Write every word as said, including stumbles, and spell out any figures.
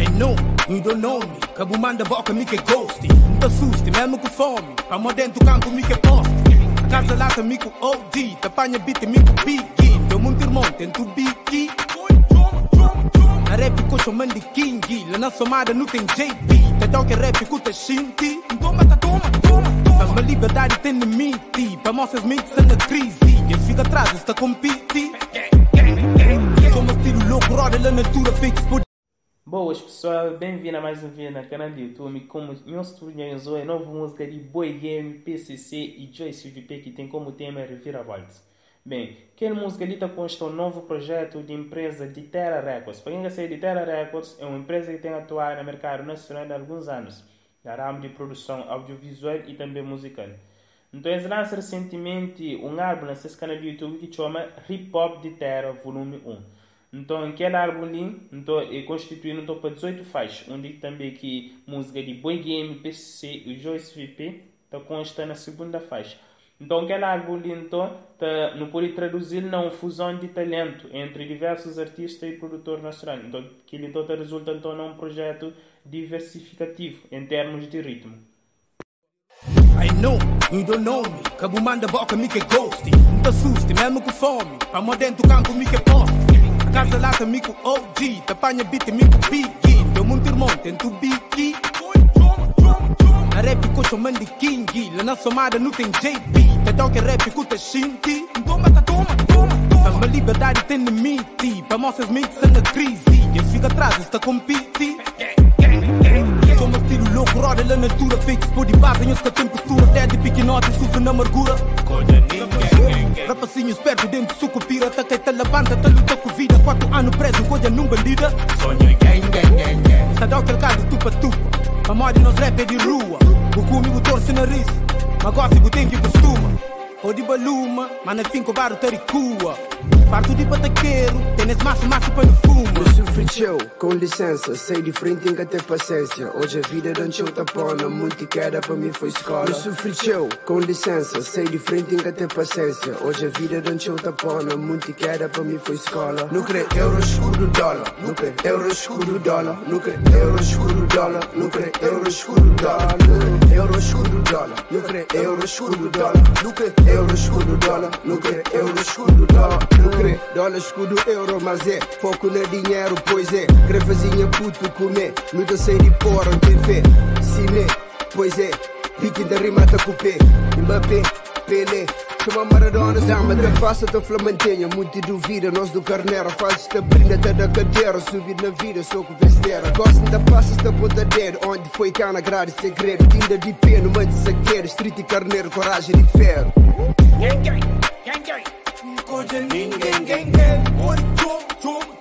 I know, you don't know me. Cabo manda boca, me que ghost. Não te assuste, mesmo com fome. Amo dentro do campo, me que poste. A casa lata, me com O D. Tapanha beat, me com Biggie. Deu muito irmão, tento Biggie. Na rap, coxa, mande King. Lá na somada, não tem J P. Te dá que rap, cuta Shinty. Toma, tá, toma, toma. Faz-me liberdade, tem limite. Para mostras mentes na crise. Quem fica atrás, está compete. Como estilo louco, roda lá na altura, fake por. Boas pessoal, bem-vindo a mais um vídeo no canal do YouTube. Como nós estudamos hoje, nova música de Boy Game, P C C e Joyce V P que tem como tema Reviravolta. Bem, aquela música ali está consta um novo projeto de empresa de Terra Records. Para quem não sabe, de Terra Records é uma empresa que tem atuado no mercado nacional há alguns anos, na ramo de produção audiovisual e também musical. Então eles lançaram recentemente um álbum nesse canal do YouTube que chama Hip Hop de Terra Volume um. Então, aquele álbum ali então, é constituído então, para dezoito faixas, onde também que música de Boy Game, P C C e Joyce V P está consta na segunda faixa. Então, aquele álbum ali então, tá, não pode traduzir não fusão de talento entre diversos artistas e produtores nacionais. Então, aquilo então tá, resulta então num projeto diversificativo em termos de ritmo. I know, you don't know me. Cabo manda boca, me que ghost. Não te assuste, mesmo com fome. Amo dentro do campo, me que poste. Casa lata, me com O G. Tapanha beat, me com Biggie. Deu muito irmão, tento Biggie. Na rap, coxa, mande King. Lá na somada, não tem J P. Te dá que rap, cuta Shinty. Toma, tá, toma, toma. Faz-me liberdade, tem limite. Para mostras mentes na crise. Quem fica atrás, está compete. Como estilo louco, roda lá na altura. Fake por de base, que tem postura. Até de pequenote, sofre na amargura. Rapacinho esperto dentro do suco pira. Tá que te levanta, te luta com vida. Quatro anos preso, coisa num bandida. Sonho gang, gang, gang, gang. Sadão calcado, tupa, tupa. A moda nos rap é de rua. O comigo torce nariz. Mas gosto de tem que costuma. Ou de baluma, mas na fim com barro taricua. Parto de pataqueiro, tênis maço, maço para no fumo. Eu sofri teu, com licença, sei de frente em que ter paciência. Hoje a vida não te tapona, muito queda para mim foi escola. Eu sofri teu, com licença, sei de frente em que ter paciência. Hoje a vida não te tapona, muito queda para mim foi escola. Não crê euro, escuro, dólar. Não crê euro, escuro, dólar. Não crê euro, escuro, dólar. Não crê euro, escuro, dólar. Euro, escuro, dólar. Não crê euro, escuro, dólar. Não crê euro, escuro, dólar. Não crê euro, escuro, dólar. Não crê dólar, escudo, euro, mas é foco no dinheiro, pois é. Grevazinha puto comer, nunca sei de porra, T V, cine, pois é. Pique da rimata com P, Mbappé, Pelé. Chama Maradona, Zama, da passa, da Flamantenha. Muito duvida, nós do Carneiro. Fazes da brinda, até da cadeira. Subir na vida, sou com besteira. Gostam da passas, da pontadeira. Onde foi cá na grade, segredo. Tinda de pé, no manto de saqueiro. Street e Carneiro, coragem de ferro. Gang, gang, gang, gang. Coisa ninguém, gang, gang. Oi, tchum, tchum.